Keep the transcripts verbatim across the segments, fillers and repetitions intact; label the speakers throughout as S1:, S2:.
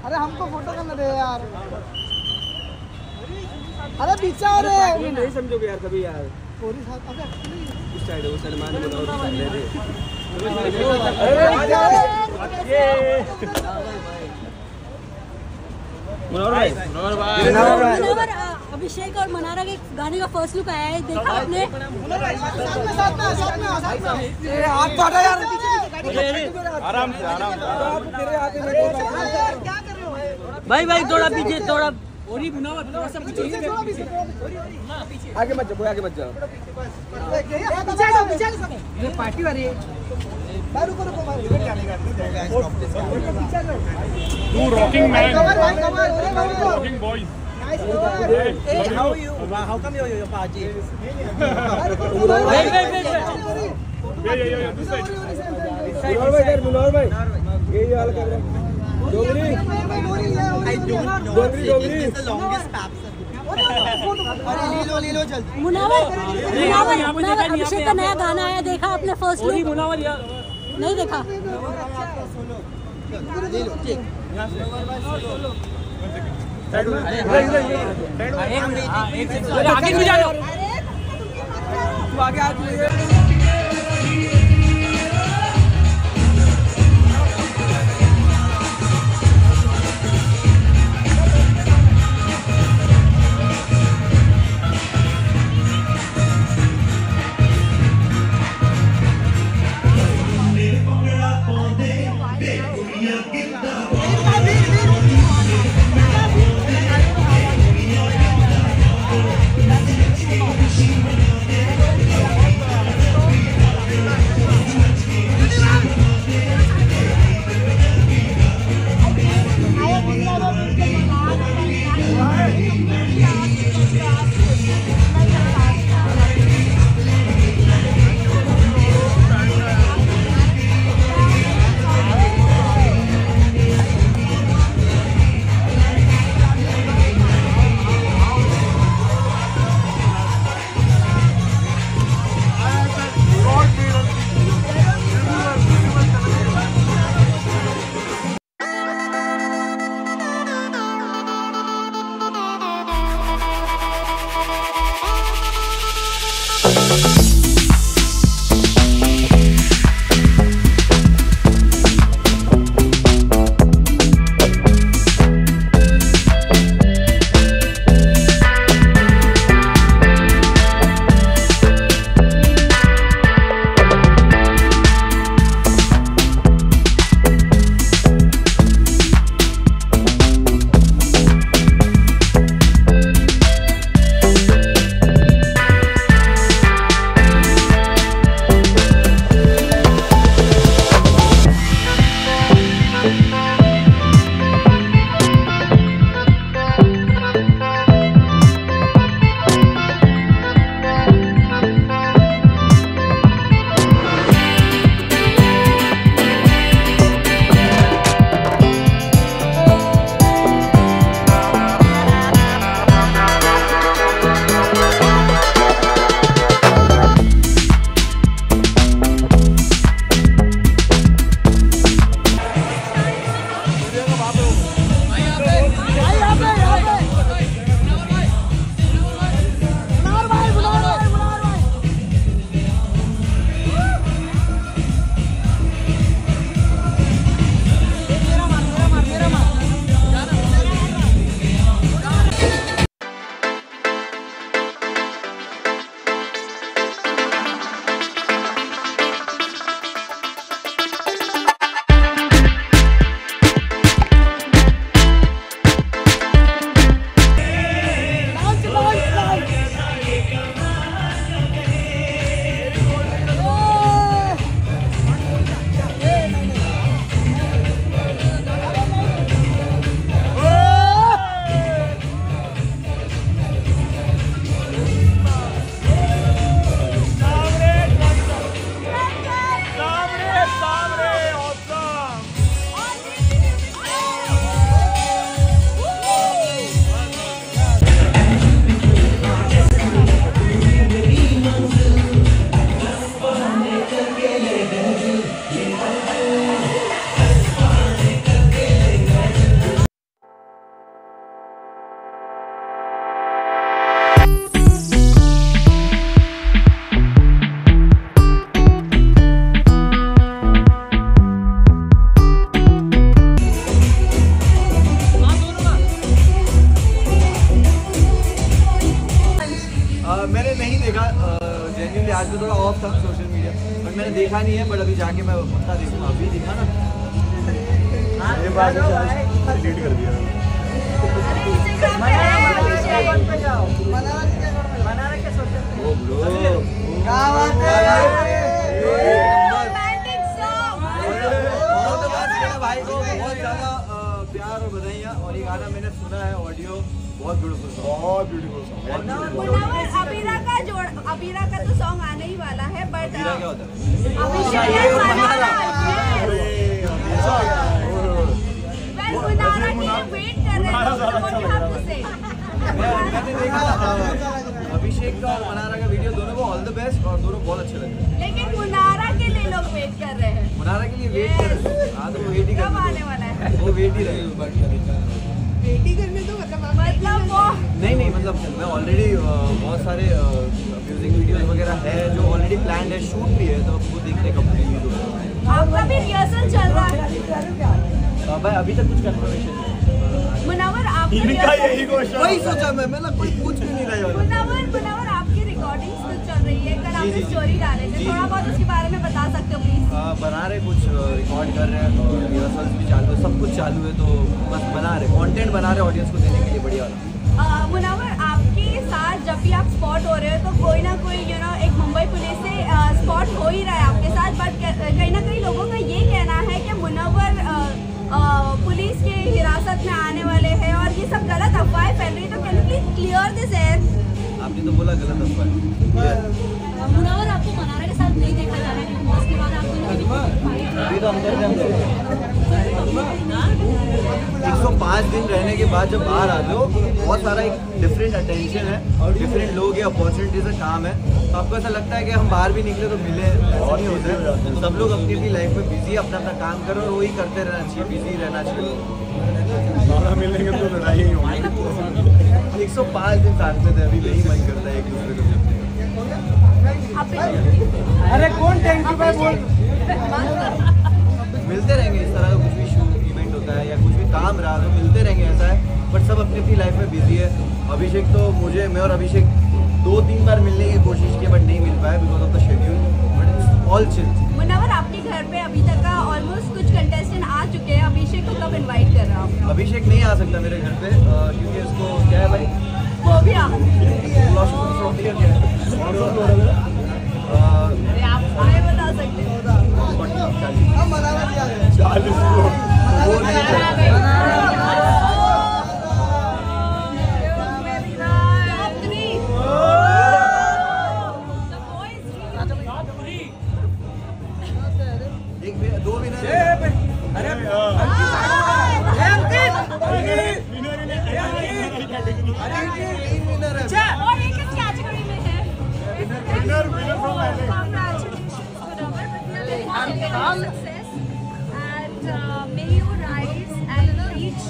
S1: अरे हमको फोटो करने दे यार। अरे पीछे आ रहे हैं।
S2: नहीं समझोगे यार कभी यार।
S1: पूरी साथ अबे
S2: उस साइड उस साइड मान लो उस साइड ले दे। मुनव्वर भाई मुनव्वर भाई
S3: मुनव्वर अभिषेक और मनारा के गाने का फर्स्ट लुक आया है, देखा आपने?
S1: साथ में साथ में साथ में साथ में ये हाथ पाटा यार
S2: आराम से आराम से
S1: तेरे हाथ में क्या कर रहे हो
S4: भाई भाई थोड़ा पीछे थोड़ा
S1: ओरी मुनव्वर थोड़ा सा पीछे
S2: आगे मत जाओ कोई आगे मत जाओ
S1: पीछे जाओ पीछे ये पार्टी वाली है भाई रुको रुको भाई इधर जाने का पीछे जाओ
S5: तू rocking man
S1: rocking
S5: boys
S1: Hey, how are you? How come you're your party?
S4: wait wait wait
S5: ये ये ये दिस साइड
S2: मुनव्वर भाई इधर मुनव्वर भाई ये ये हाल कर रहा Dogri
S1: I don't know.
S2: Dogri Dogri
S1: It's the longest path. अरे ले लो ले लो जल्दी।
S3: मुनव्वर मुनव्वर मुनव्वर अभिषेक का नया गाना आया, देखा आपने फर्स्ट लुक?
S4: मुनव्वर यार
S3: नहीं देखा?
S1: ले लो ठीक।
S4: अरे आगे भी जा लो
S2: तू आगे आ तू
S6: देखा नहीं है, बट अभी जाके मैं पक्का देखूंगा। अभी देखा ना,
S2: ये बात डिलीट कर दिया।
S6: भाई को बहुत ज्यादा प्यार और बधाइयाँ। और ये गाना मैंने सुना है, ऑडियो बहुत ब्यूटीफुल सॉन्ग, बहुत ब्यूटीफुल सॉन्ग।
S7: अबीरा का जोड़, अबीरा का तो सॉन्ग आने ही वाला है, बट
S6: अबीरा क्या होता है?
S7: मुनारा के लिए वेट कर रहे हैं।
S6: मैंने देखा अभिषेक का और मनारा का वीडियो, दोनों को ऑल द बेस्ट और दोनों बहुत अच्छे लग रहे हैं।
S7: लेकिन मुनारा के लिए लोग वेट कर रहे हैं।
S6: मुनारा के लिए वेट कर रहे हैं। हाँ तो वो वेट ही
S7: कब आने वाला है?
S6: वो वेट ही रहेगा।
S1: बेटी करने तो मतलब
S7: मतलब वो
S6: नहीं नहीं मतलब मैं ऑलरेडी बहुत सारे म्यूजिक वीडियोस वगैरह है जो ऑलरेडी प्लान है, शूट भी है, तो वो देखने कब रिलीज होगा।
S7: आपका भी रिहर्सल चल रहा है
S6: भाई? अभी तक कुछ कंफर्मेशन नहीं।
S7: मुनावर, आप
S2: यही क्वेश्चन
S6: वही सोचा मैं, मतलब कोई पूछ भी नहीं रहा।
S7: मुनावर मुनावर आपकी रिकॉर्डिंग्स तो चल रही है, कल आपने स्टोरी डाले थे, थोड़ा बहुत उसके बारे में बता सकते हो प्लीज?
S6: बना रहे, कुछ रिकॉर्ड कर रहे हैं और रिहर्सल्स भी चालू है, सब कुछ चालू है, तो बस बना रहे, कंटेंट बना रहे ऑडियंस को देने के लिए बढ़िया वाला।
S7: मुनावर, आपके साथ जब भी आप स्पॉट हो रहे हो तो कोई ना कोई यू नो एक मुंबई पुलिस से स्पॉट हो ही रहा है आपके साथ, बट कहीं ना कहीं लोगों का ये कहना है कि मुनावर पुलिस के हिरासत में आने वाले हैं और ये सब गलत अफवाहें फैल रही है, तो can you please clear this air?
S6: आपने तो बोला गलत अफवाह।
S3: मुनावर, आपको मनारा के साथ नहीं देखा जा रहा है, उसके बाद आपको
S6: अभी तो अंदर एक सौ पाँच दिन रहने के बाद जब बाहर आते हो, बहुत सारा एक डिफरेंट अटेंशन है, डिफरेंट लोग है, अपॉर्चुनिटीज है, काम है, तो आपको ऐसा लगता है कि हम बाहर भी निकले तो मिले, ऐसा नहीं होता है। सब लोग अपनी अपनी लाइफ में बिजी, अपना अपना काम करो और वही करते रहना चाहिए, बिजी रहना चाहिए।
S2: मिलेंगे तो लड़ाई ही होगी।
S6: एक सौ पाँच दिन साथ में थे, अभी नहीं मन करता है एक दूसरे को मिलने का।
S1: अरे कौन थैंक यू भाई बोल।
S6: मिलते रहेंगे, इस तरह का कुछ भी शूट इवेंट होता है या कुछ भी काम रहा तो मिलते रहेंगे, ऐसा है, बट सब अपनी अपनी लाइफ में बिजी है। अभिषेक तो मुझे, मैं और अभिषेक दो तीन बार मिलने की कोशिश की बट नहीं मिल पाया because of the schedule, but it's all chill.
S7: Munawar, आपके घर पे अभी तक का ऑलमोस्ट कुछ कंटेस्टेंट आ चुके हैं, अभिषेक को कब इनवाइट कर रहा हूँ?
S6: अभिषेक नहीं आ सकता मेरे घर पे क्योंकि उसको क्या है भाई,
S7: फोबिया। आप आए बता सकते हो?
S1: हम मनारा दिया है।
S2: चालीस को
S6: वो नहीं चलता। एक दो विनर है।
S2: अरे
S6: तीन विनर है।
S7: और ये किस कैटेगरी में है?
S2: Winner winner from LA.
S7: Success and uh, may you rise and reach.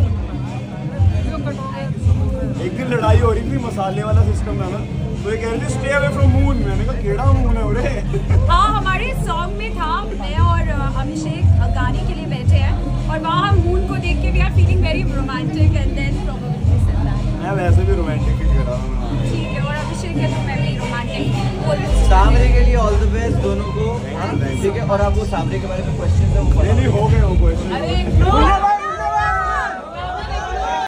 S2: एक दिन लड़ाई हो रही थी मसाले वाला सिस्टम था ना, तो ये कह रहे थे स्टे अवे फ्रॉम मून। मैंने कहा केड़ा मून है उरे?
S7: हाँ, हमारे सॉन्ग में था, मैं और अभिषेक गाने के लिए बैठे हैं और वहाँ हम मून को देख के we are feeling very romantic and then probably said that.
S2: मैं वैसे भी रोमांटिक ही कह रहा हूँ।
S7: ठीक है, और अभिषेक है तो मैं भी रोमांटिक बोल।
S6: सामरे के लिए ऑल द बेस्ट दोनों को, ठीक है। और आप वो सामरे के बारे में क्वेश्चन